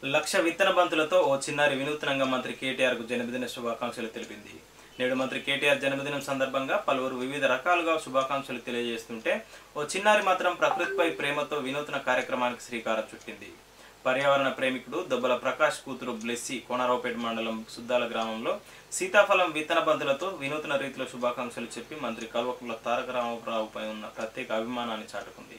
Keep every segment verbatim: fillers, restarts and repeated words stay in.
లక్ష విత్తన బంతులతో ఓ చిన్నారి వినూత్నంగా మంత్రి కేటీఆర్ కు జన్మదిన శుభాకాంక్షలు తెలిపింది. నేడు మంత్రి కేటీఆర్ జన్మదినం సందర్భంగా పలువురు వివిధ రకాలుగా శుభాకాంక్షలు తెలియజేస్తుంటే ఓ చిన్నారి మాత్రం ప్రకృతిపై ప్రేమతో వినూత్న కార్యక్రమానికి శ్రీకారం చుట్టింది. పర్యావరణ ప్రేమికుడు దొబ్బల ప్రకాష్ కూతురు బ్లెస్సీ కోనరావుపేట మండలం సుద్దాల గ్రామంలో సీతాఫలం విత్తన బంతులతో వినూత్న రీతిలో శుభాకాంక్షలు చెప్పి మంత్రి కల్వకుంట్ల తారక రామారావుపై ఉన్న ప్రత్యేక అభిమానాన్ని చాటుకుంది.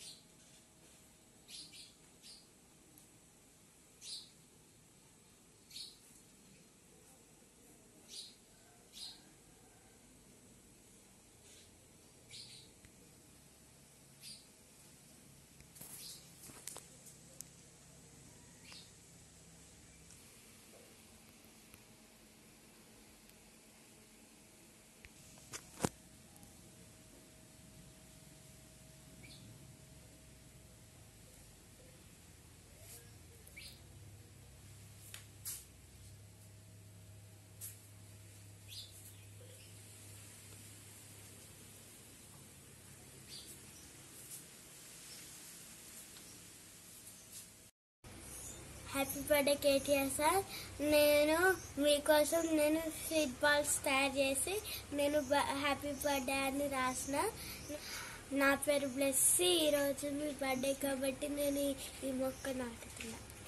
Happy birthday KTR sir. నేను మీకోసం నేను స్వీట్ బాల్స్ తయారు చేసి నేను హ్యాపీ బర్త్డే అని రాసిన. నా పేరు బ్లెస్సీ. ఈరోజు మీ బర్త్డే కాబట్టి నేను ఈ మొక్క నాటుతున్నా.